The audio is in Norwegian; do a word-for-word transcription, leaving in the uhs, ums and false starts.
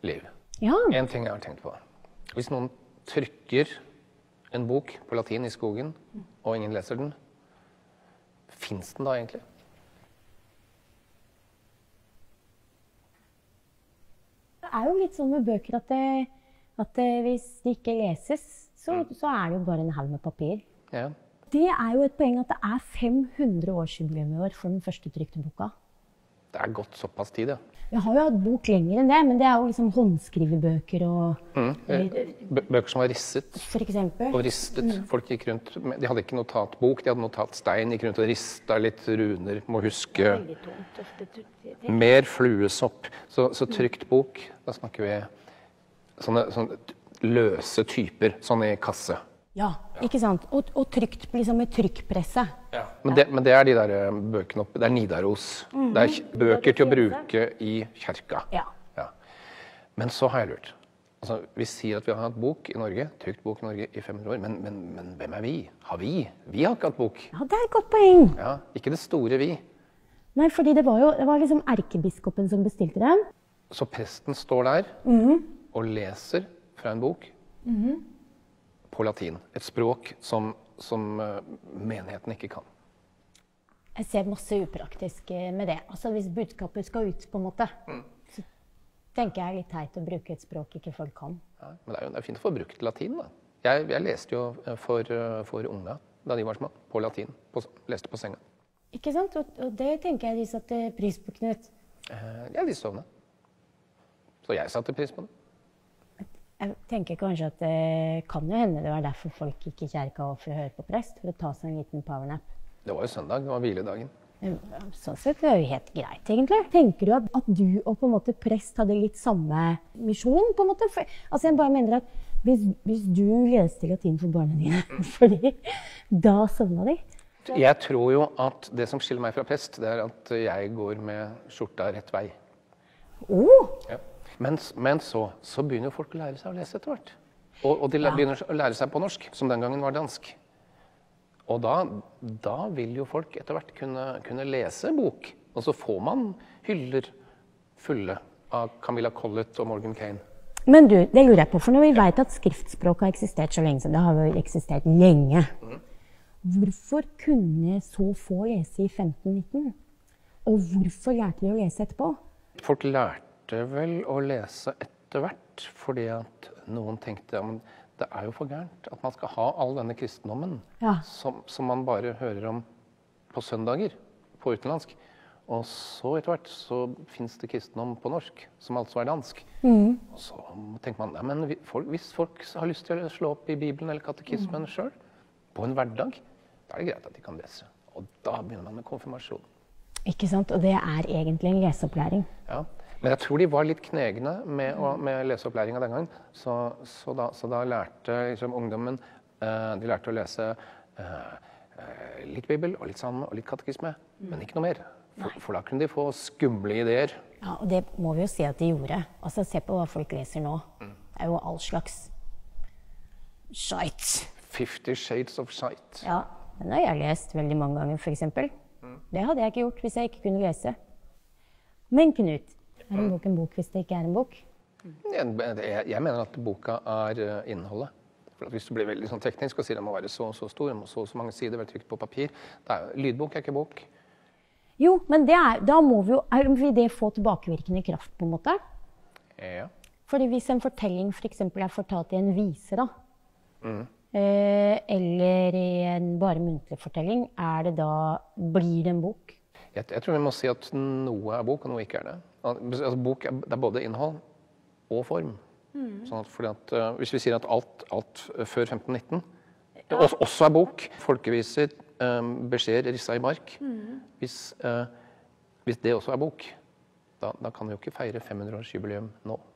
Liv. Ja. En ting jeg har tenkt på. Hvis noen trykker en bok på latin i skogen, og ingen leser den, finnes den da egentlig? Det er jo litt sånn med bøker at, det, at det, hvis det ikke leses, så, mm. så er det jo bare en haug med papir. Ja. Det er jo et poeng at det er fem hundre årsjubileum i år for den første trykte boka. Det er gått såpass tid, ja. Jeg har jo hatt bok lenger enn det, men det er jo liksom håndskrivebøker og... Mm. Bøker som var risset. For eksempel. Og ristet. Mm. Folk gikk rundt, de hadde ikke notatbok, de hadde notatstein, gikk rundt og ristet litt runer, må huske. Mer fluesopp. Så, så trykt bok, da snakker vi sånne, sånne løse typer, sånn i kasse. Ja, ikke sant? Og, og trykt liksom med trykkpresse. Ja. Men, det, men det er de der bøkene oppe, det er Nidaros. Mm-hmm. Det er bøker til å bruke i kjerka. Ja. Ja. Men så har jeg lurt. Altså, vi sier at vi har hatt bok i Norge, trykt bok i Norge i fem hundre år, men, men, men hvem er vi? Har vi? Vi har ikke hatt bok. Ja, det er et godt poeng. Ja, ikke det store vi. Nei, fordi det var jo det var liksom erkebiskopen som bestilte dem. Så presten står der mm-hmm. og leser fra en bok. Mm-hmm. På latin. Et språk som, som uh, menigheten ikke kan. Jeg ser masse upraktisk med det. Altså hvis budskapet skal ut på en måte, mm. så tenker jeg litt teit å bruke et språk ikke folk kan. Ja, men det er jo det er fint å få brukt latin da. Jeg, jeg leste jo for, for unga da de var små, på latin. På, leste på senga. Ikke sant? Og, og det tenker jeg de satte pris på, Knut. Uh, ja, de sovnet. Så jeg satte pris på det. Jeg tenker kanskje at det kan jo hende det var derfor folk gikk i kjerka for å høre på prest, for å ta seg en liten powernap. Det var jo søndag, det var hviledagen. Sånn sett det er jo helt greit, egentlig. Tenker du at, at du og på en måte prest hadde litt samme misjon, på en måte? For, altså jeg bare mener at hvis, hvis du leste latin for barna dine, fordi da sovna de. Jeg tror jo at det som skiller meg fra prest, det er at jeg går med skjorta rett vei. Oh. Ja. Men, men så, så begynner jo folk å lære seg å lese etter hvert. Og, og de begynner å lære seg på norsk, som den gangen var dansk. Og da, da vil jo folk etter hvert kunne, kunne lese bok. Og så får man hyller fulle av Camilla Collett og Morgan Kane. Men du, det lurer jeg på, for når vi vet at skriftspråk har eksistert så lenge, så det har jo eksistert lenge. Mm. Hvorfor kunne så få lese i femten nitten? Og hvorfor lærte de å lese etterpå? Folk lærte vel å lese etter hvert, fordi at noen tenkte, ja, men det er jo for gærent at man skal ha all denne kristendommen, ja. som, som man bare hører om på søndager, på utenlandsk. Og så etter hvert så finnes det kristendom på norsk, som altså er dansk. Mm. Og så tenker man, ja, men folk, hvis folk har lyst til å slå opp i Bibelen eller katekismen mm. selv, på en hverdag, da er det greit at de kan lese. Og da begynner man med konfirmasjon. Ikke sant? Og det er egentlig en leseopplæring. Ja. Men jeg tror de var litt knegne med, å, med leseopplæringa den gangen. Så, så, da, så da lærte liksom, ungdommen eh, de lærte å lese eh, litt Bibel og litt salme og litt katekisme, mm. men ikke noe mer. For, for da kunne de få skumle ideer. Ja, og det må vi jo si at de gjorde. Altså, se på hva folk leser nå. Mm. Det er jo all slags shite. Fifty Shades of Shite. Ja, den har jeg lest veldig mange ganger, for eksempel. Mm. Det hadde jeg ikke gjort hvis jeg ikke kunne lese. Men Knut, er en bok en bok hvis det ikke er en bok? Jeg, jeg, jeg mener at boka er innholdet. For at hvis du blir veldig sånn teknisk og sier det må være så så stor, må så så mange sider være trykt på papir, det er, lydbok er ikke bok. Jo, men det er, da må vi jo, er, vil det få tilbakevirkende kraft på en måte? Ja. Fordi hvis en fortelling for eksempel er fortalt i en vise da, mm. eh, eller i en bare muntlig fortelling, er det da, blir det en bok? Jeg, jeg tror vi må si at noe er bok og noe ikke er det. Altså, bok er, det er både innhold og form. Mm. Sånn at, fordi at, uh, hvis vi sier at alt, alt før femten nitten ja. også, også er bok, folkeviser, um, beskjeder, rissa i mark, mm. hvis, uh, hvis det også er bok, da, da kan vi jo ikke feire fem hundre års jubileum nå.